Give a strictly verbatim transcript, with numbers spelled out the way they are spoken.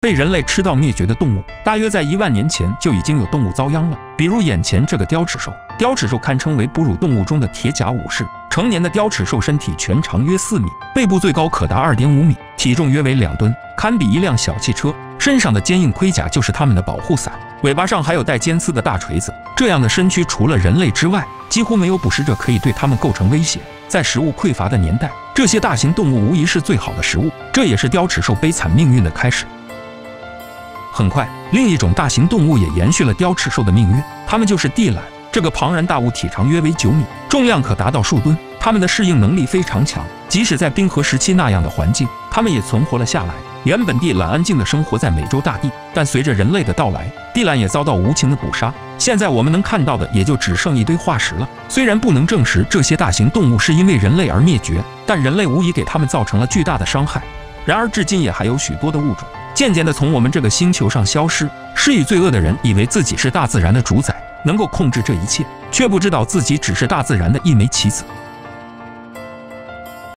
被人类吃到灭绝的动物，大约在一万年前就已经有动物遭殃了。比如眼前这个雕齿兽，雕齿兽堪称为哺乳动物中的铁甲武士。成年的雕齿兽身体全长约四米，背部最高可达二点五米，体重约为两吨，堪比一辆小汽车。身上的坚硬盔甲就是它们的保护伞，尾巴上还有带尖刺的大锤子。这样的身躯，除了人类之外，几乎没有捕食者可以对它们构成威胁。在食物匮乏的年代，这些大型动物无疑是最好的食物，这也是雕齿兽悲惨命运的开始。很快，另一种大型动物也延续了雕齿兽的命运，它们就是地懒。这个庞然大物体长约为九米，重量可达到数吨。它们的适应能力非常强，即使在冰河时期那样的环境，它们也存活了下来。原本地懒安静地生活在美洲大地，但随着人类的到来，地懒也遭到无情的捕杀。现在我们能看到的也就只剩一堆化石了。虽然不能证实这些大型动物是因为人类而灭绝，但人类无疑给它们造成了巨大的伤害。然而至今也还有许多的物种渐渐地从我们这个星球上消失。施以罪恶的人以为自己是大自然的主宰，能够控制这一切，却不知道自己只是大自然的一枚棋子。